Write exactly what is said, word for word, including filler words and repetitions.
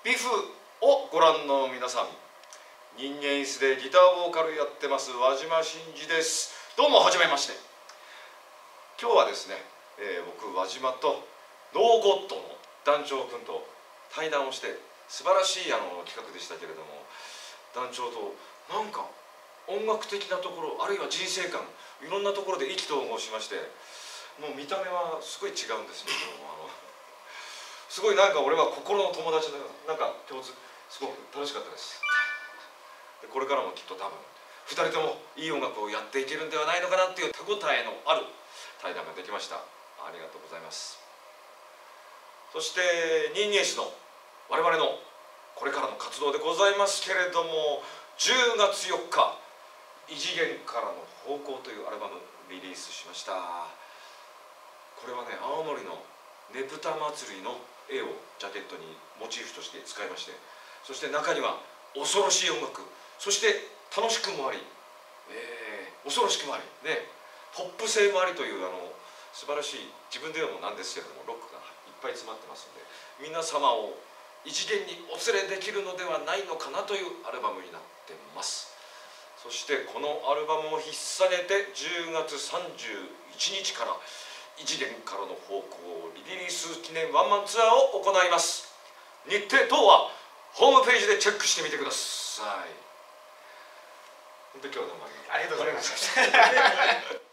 ビフをご覧の皆さん、人間椅子でギターボーカルやってます輪島真司です。どうもはじめまして。今日はですね、えー、僕輪島とノーゴッドの団長君と対談をして素晴らしいあの企画でしたけれども、団長となんか音楽的なところ、あるいは人生観、いろんなところで意気投合しまして、もう見た目はすごい違うんですけども、あのすごいなんか俺は心の友達のような、なんか共通、すごく楽しかったです。でこれからもきっと多分ふたりともいい音楽をやっていけるんではないのかなっていう手応えのある対談ができました。ありがとうございます。そして人間史の我々のこれからの活動でございますけれども、じゅうがつよっか「異次元からの方向」というアルバムリリースしました。これはね、青森のねぷた祭りの絵をジャケットにモチーフとして使いまして、そして中には恐ろしい音楽、そして楽しくもあり、えー、恐ろしくもありね、ポップ性もありというあの素晴らしい、自分で言うのもなんですけれどもロックがいっぱい詰まってますので、皆様を異次元にお連れできるのではないのかなというアルバムになってます。そしてこのアルバムを引っ提げてじゅうがつさんじゅういちにちから異次元からの方向リリース記念ワンマンツアーを行います。日程等はホームページでチェックしてみてください。本当に今日はどうもありがとうございました。